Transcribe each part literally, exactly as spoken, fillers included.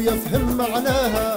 ويفهم معناها.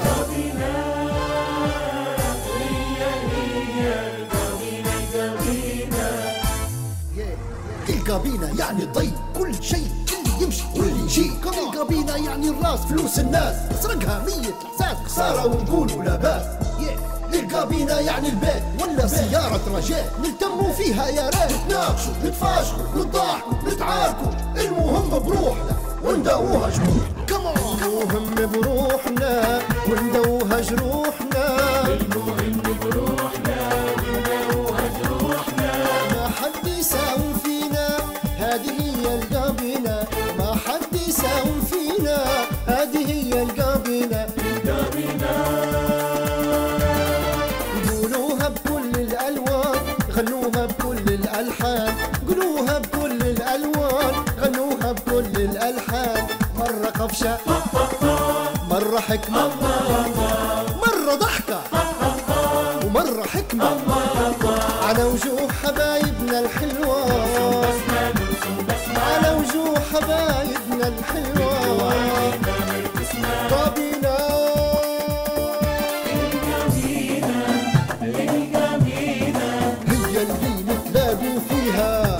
القابينة يعني ضي كل شيء، اللي يمشي واللي يجي. القابينة يعني الراس فلوس الناس، اسرقها مية احساس خسارة ونقولوا لا باس. القابينة يعني البيت ولا سيارة رجال، نلتموا فيها يا ريت. نتناقشوا نتفاشلوا نتضاحكوا نتعاركوا، المهم بروحنا ونداوها جروح. المهم بروحنا ونداوها جروحنا، المهم بروحنا ونداوها جروحنا. ما حد يساوي فينا هذه هي القابينة، ما حد يساوي فينا هذه هي القابينة. قولوها بكل الألوان غنوها بكل الألحان، قولوها بكل الألوان غنوها بكل الألحان. مرة قفشة مرة حكمة مرة ضحكة ومرة حكمة، على وجوه حبايبنا الحلوة، على وجوه حبايبنا الحلوة. قابينة هي اللي نتلاقوا فيها،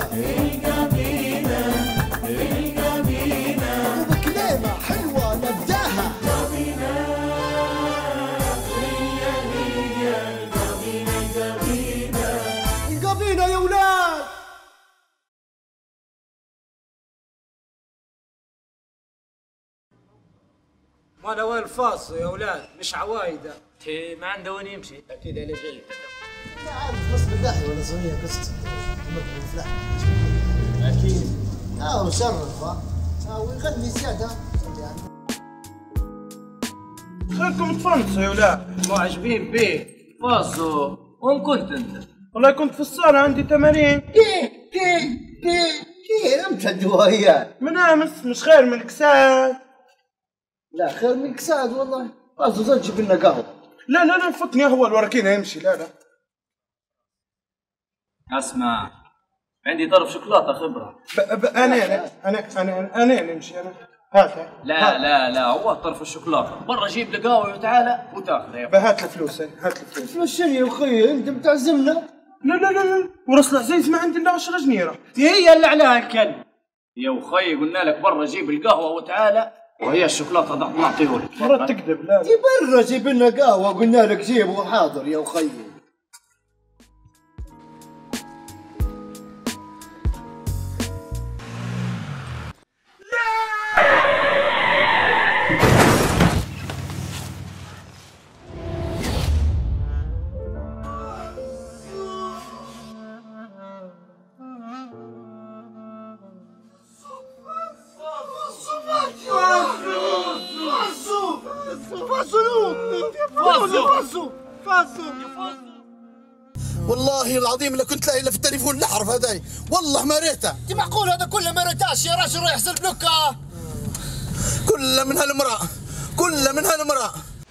وبكلمة حلوة نبداها. القابينة يا ولاد. مالا وين الفاصل يا ولاد؟ مش عوايده. تي ما عنده وين يمشي. اكيد اللي جاي. لا عارف نص بالله ولا صغير قصة الفلاح. اكيد. اه وشرف اه ويغني زيادة يعني. خلكم تفنصوا يا ولاد. معجبين بيه فاصوا. وين كنت انت؟ والله كنت في الصالة عندي تمارين. كيف كيف كيف كيف امتى الدوايات؟ من امس مش خير من كساد. لا خير من كساد والله. فاصوا زاد جيب لنا قهوة. لا لا لا فكني اول وركينا يمشي. لا لا اسمع عندي طرف شوكولاته خبره. ب... ب... انا انا انا انا انا نمشي انا. هات لا هات. لا لا هو طرف الشوكولاته برا جيب لي قهوه وتعالى وتاخذها. هات الفلوس هات الفلوس. فلوس شنو يا اخي انت بتعزمنا؟ لا لا لا لا ورس العزيز ما عندي الا عشرة جنيره. هي اللي عليها الكل يا اخي. قلنا لك برا جيب القهوه وتعالى، وهي الشوكولاته نعطيه لك. مرات تكذب. لا جيب برا جيب لنا قهوة قلنا لك جيب وحاضر يا اخي. والله العظيم اللي كنت لاقي الا في التليفون الحرف هذاي، والله ما ريته. انت معقول هذا كله ما ريتاش يا راجل؟ رايح يحسب بلوكه. كله من هالمرأة، كله من هالمرأة.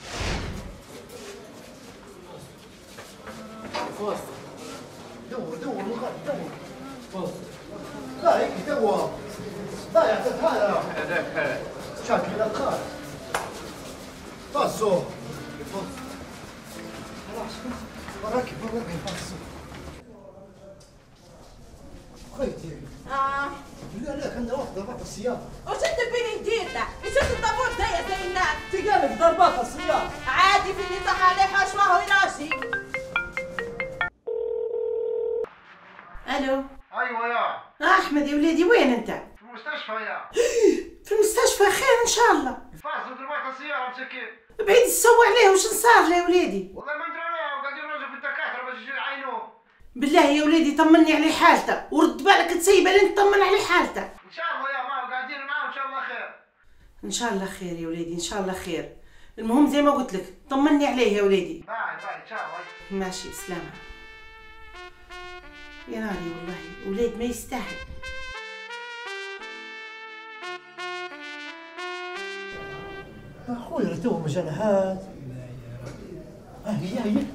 دور دور دور. لا هيك دور. لا يا هذا هذاك شكل الخال. فاسو. وراكي وراكي فاسو. خيتي. اه لا لا كان واحدة ضربات السيارة. وش انت بيني ندير له؟ ايش انت الطابور زي زي الناس؟ تقالك ضربات السيارة. عادي في اللي صح عليه حاش ما هو يراشي. الو. ايوه يا آه احمد يا وليدي وين انت؟ في المستشفى يا. في المستشفى خير ان شاء الله. فاصل ضربات السياره مسكين. بعيد تسوي عليه وش صار له يا وليدي؟ والله ما ندري انا وقاعدين نرجع في الدكاتره باش يجي يعينوه. بالله يا وليدي طمني عليه حالته ورد بالك تسيبه لين تطمن عليه حالته. ان شاء الله يا ما قاعدين معاه ان شاء الله خير. ان شاء الله خير يا وليدي ان شاء الله خير. المهم زي ما قلت لك طمني عليه يا وليدي. باي باي ان شاء الله. ماشي بسلامة. يا ناري والله وليد ما يستاهل. اخوي تو مجنحات. هي هي.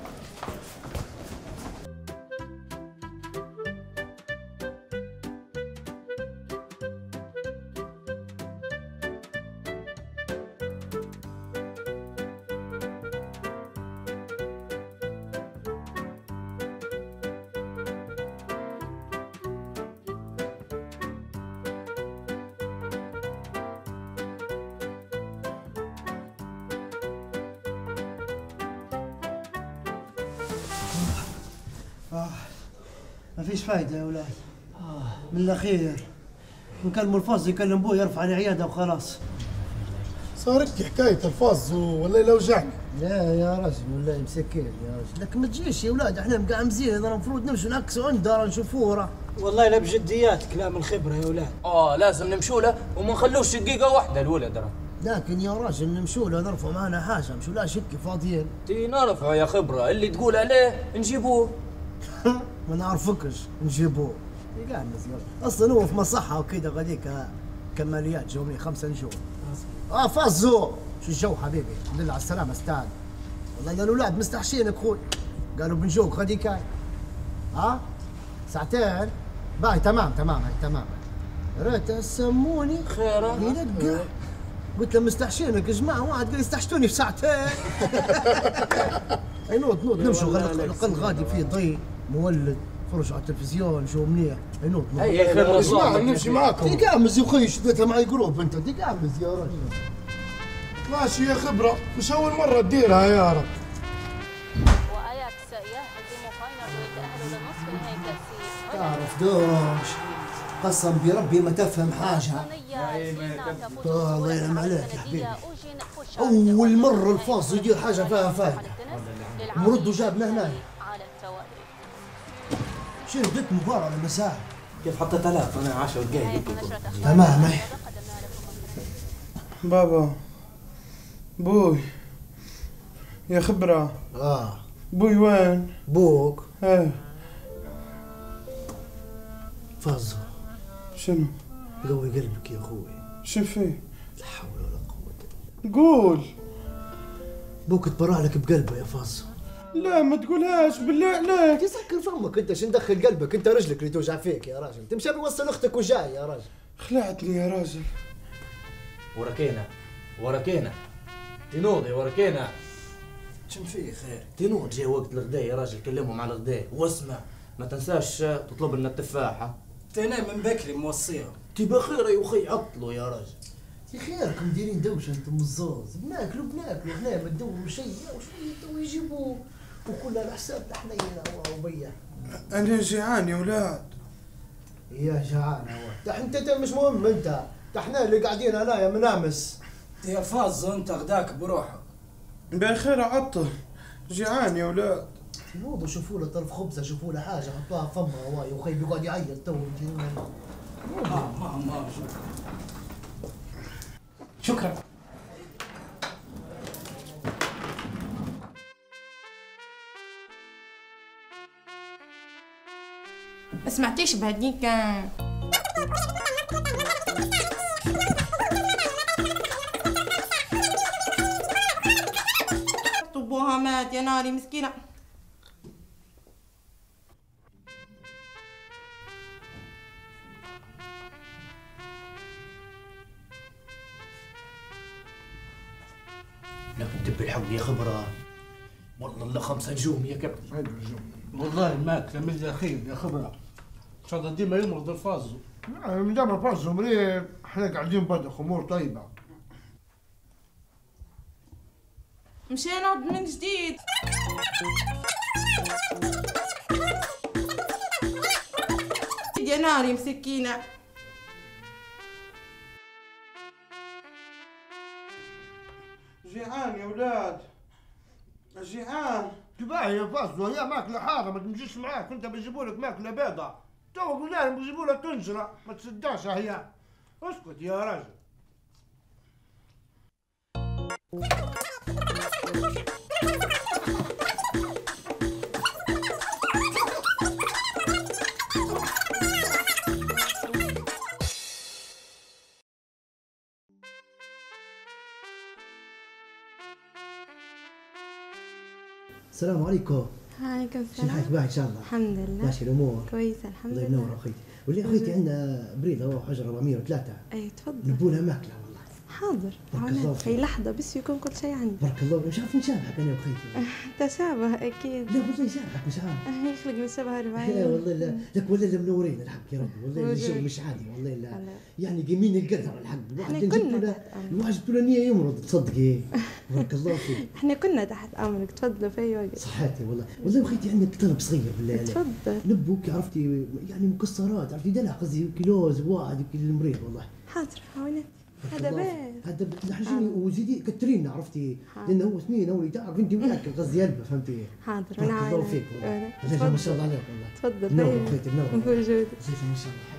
ما فيش فايدة يا ولاد. من الأخير نكلموا الفاز يكلم بوي يرفع على عيادة وخلاص. صارت حكاية الفاز ولا لو وجعني. لا يا رجل والله مسكين يا رجل، لكن ما تجيش يا ولاد، احنا مقعمزين، هذا المفروض نمشوا نعكسوا عنده نشوفوه راه. والله لا بجديات كلام الخبره يا ولاد. اه لازم نمشوا له وما نخلوش دقيقه واحده الولد راه. لكن يا راجل نمشوا له نرفعوا معنا حاجه، مشوا لا شكي فاضيين. تي نرفعوا يا خبره، اللي تقول عليه نجيبوه. ما نعرفكش نجيبوه. يقعمز يا اصلا هو في مصحه وكذا غاديك كماليات يوميه خمسه نجوم. اه فازو شو الجو حبيبي؟ الحمد لله على السلامه استاذ. والله يا الاولاد مستحشينك خوي، قالوا بنجوك غاديك هاي. ها؟ ساعتين؟ باي تمام تمام هاي تمام. ريت سموني خير يلقى. قلت له مستحشينك يا جماعه، واحد قال استحشتوني في ساعتين. اي نوض نوض نمشوا الاقل غادي فيه ضي مولد فرج على التلفزيون جو منيح. اي نوض نوض. اي خير اسمع نمشي معاكم. تقامز يا اخوي شديتها معي جروب انت تقامز يا رجل. ماشي يا خبرة، مش أول مرة تديرها يا رب. وأياكس يهزم فاينل ويتأهل لنصف نهائي كأس. تعرف دوش قسم بربي ما تفهم حاجة. الله ينعم عليك يا حبيبي. أول مرة الفاصل يدير حاجة فيها فايدة. مرد جابنا هنا. شنو بدك مباراة المساء؟ كيف حطيت آلاف أنا عشر دقايق. تمام هي. بابا بوي يا خبرة. اه بوي وين؟ بوك. ايه فازو شنو؟ قوي قلبك يا اخوي. شو فيه؟ لا حول ولا قوة. قول. بوك تبرع لك بقلبه يا فازو. لا ما تقولهاش بالله عليك. تسكر فمك انت، شو ندخل قلبك انت؟ رجلك اللي توجع فيك يا راجل، تمشي بوصل اختك وجاي يا راجل. خلعتني يا راجل. وركينا وركينا تنوضي وركينا. شم فيه خير؟ تنوض جاي وقت الغداء يا راجل، كلمهم على الغداء واسمع ما تنساش تطلب لنا التفاحة. تنا من بكري موصيهم. تبى خير يا اخي عطلوا يا راجل. يا خيركم دايرين دوشه انتم الزوز، بناكلوا بناكلوا هنا ما تدوروا شيء وشويه تو يجيبوه وكلها على حساب حنينه وبيع. انا جيعان يا ولاد. يا جعان هو انت مش مهم انت، احنا اللي قاعدين هنايا منامس. يا فاز انت غداك بروحك. بخير عطل جيعان يا ولاد. نوضوا شوفوا له طرف خبزه، شوفوا له حاجه حطوها فمها هواي وخي بيقعد يعيط تو. ما ما ما شكرا. ما سمعتيش بهديك طبوها مات يا ناري مسكينة. لكن تبي الحق يا خبرة، والله الا خمسة نجوم يا كابتن. والله الماكلة من الأخير يا خبرة، إن شاء الله ديما يمرض الفازو. من دام الفازو مريض احنا قاعدين بدخ امور طيبة. مشينا من جديد. يا ناري مسكينة. جيعان يا ولاد جيعان. تباهي يا فازو هي ماكله حاره ما تمشيش معاك، انت بيجيبوا لك ماكله بيضة تو قلنا لهم بيجيبوا لك طنجره ما تصدقش هي. اسكت يا راجل. السلام عليكم. وعليكم السلام. شو حالك؟ باهي ان شاء الله؟ الحمد لله. ماشي الامور؟ كويسة الحمد لله. الله ينور اخويتي. ولي اخويتي عندنا بريد اهو حجره أربعمية وثلاثة. اي تفضل. نبولها ماكله والله. حاضر عونات في لحظة بس يكون كل شيء عندي. بارك الله، مش عارف نشابهك انا وخيتي. تشابه اكيد. لا والله يشابهك مش عارف. يخلق من شبه أربعين. لا والله لا، لك والله لا منورين الحق يا ربي، والله الشغل مش عادي والله لا. يعني قيمين القدر الحق. احنا كنا الواحد جبت له نية يمرض تصدقي. بارك الله فيك. احنا كنا تحت امرك، تفضلوا في اي وقت. صحاتي والله، والله وخيتي عندك طلب صغير بالله عليك. تفضل. نبوك عرفتي يعني مكسرات، عرفتي دلع قصدي كيلوز واحد يمكن المريض والله. حاضر عونات. هذا بيت هذا لحجيني وزيدي كترينا عرفتي، لانه هو سنين هو تعرف انت وياك قصدي قلبه فهمتي. حاضر بارك الله فيك والله. ما شاء الله عليك والله. تفضل. منور اخوتي منور. بوجودك. ما شاء الله.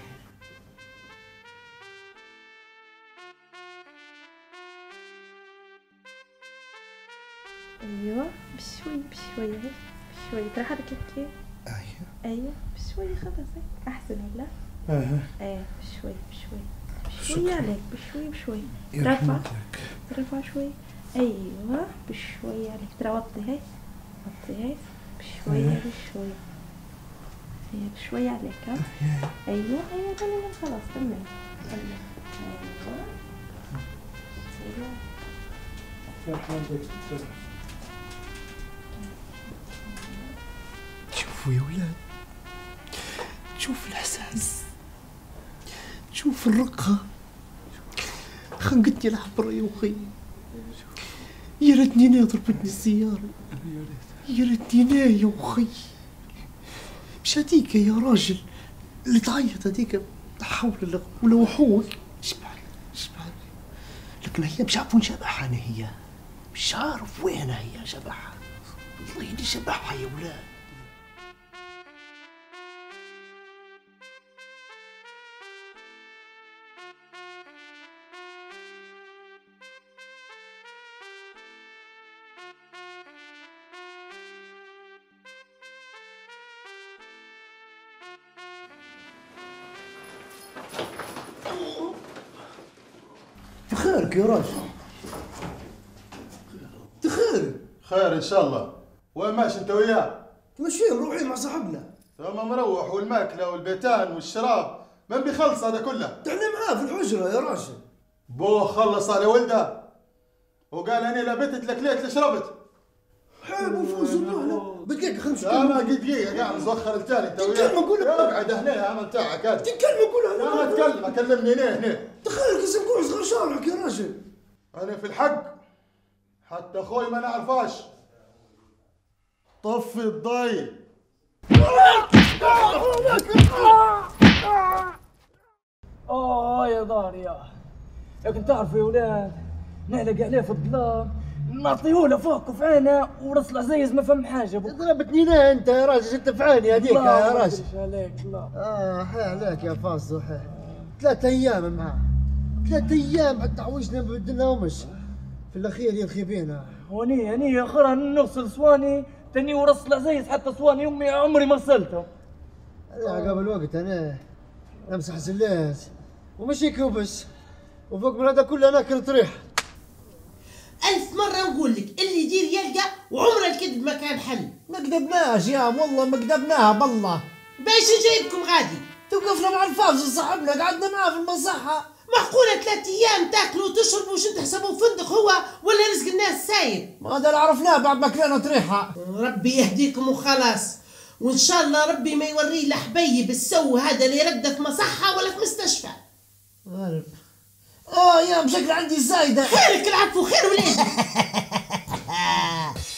ايوه بشوي بشوي بشوي ترى حركة كيف؟ ايوه ايوه بشوي خلاص احسن ولا؟ اها ايه بشوي بشوي بشوي عليك بشوي بشوي ترفع ترفع شوي ايوه بشوي عليك ترى وطي هي وطي هي بشوي بشوي هي بشوي عليك ها ايوه ايوه تمام خلاص تمام تمام ايوه شوفوا يا ولاد، شوف الإحساس، شوف الرقة، خنقتني العبرة يا أخي. يا ريتني أنا ضربتني السيارة، يا ريتني أنا يا أخي. مش هديك يا راجل اللي تعيط هديك، لا حول ولا قوة ولا وحوش. شبعي شبعي، لكن هي مش عارف وين شبحها أنا، هي مش عارف وين هي شبحها، والله إني شبحها يا ولاد. بخيرك يا راجل، بخير. خير ان شاء الله. وين ماشي انت وياه؟ تمشيه مروحين مع صاحبنا. تمام مروح، والماكله والبيتان والشراب من بيخلص هذا كله؟ احنا معاه في الحجره يا راجل. بوه خلص على ولده وقال انا لا بتت لا كليت لا شربت. حلو وفوز له دقيقه خمس دقائق. لا دقيقه قاعد مزخر التالي انت وياه. كلمه قول اقعد هنا يا عمل تاعك هذا. كلمه قولها. لا ما تكلم، كلمني هنا هنا. تخيل قسم كوع صغر شارعك يا راجل. انا في الحق حتى اخوي ما نعرفاش. طفي الضي. اوه يا ظهري يا لكن تعرفوا يا ولاد نعلق عليه في الظلام نعطيهوله فوق في عينه ورص العزيز ما فهم حاجه. ضربتني انا انت يا راجل، انت في عيني هذيك يا راجل. الله عليك الله. اه حي عليك يا فاصل حي. ثلاث ايام معاه، ثلاث ايام حتى عوجنا ما بدلناهمش في الاخير ينخيبينا. وني اني اخرها نغسل صواني تاني ورص العزيز، حتى صواني امي عمري ما غسلتهم. انا قبل وقت انا امسح زلات ومشي كوبس، وفوق من هذا كله ناكل طريح. ألف مرة نقول لك اللي يدير يلقى، وعمر الكذب ما كان حل. ما كذبناش يا والله ما كذبناها بالله. باش جايبكم غادي؟ توقفنا مع الفاضل صاحبنا قعدنا معاه في المصحة. معقولة ثلاث أيام تاكلوا وتشربوا وش تحسبوا فندق هو ولا رزق الناس سايب؟ ما هذا اللي عرفناه بعد ما كلنا طريحة. ربي يهديكم وخلاص، وإن شاء الله ربي ما يوريه لحبيب السو هذا اللي يرقد في مصحة ولا في مستشفى. عارف. اه يا بشكل عندي زايدة. خيرك العفو خير ولادي.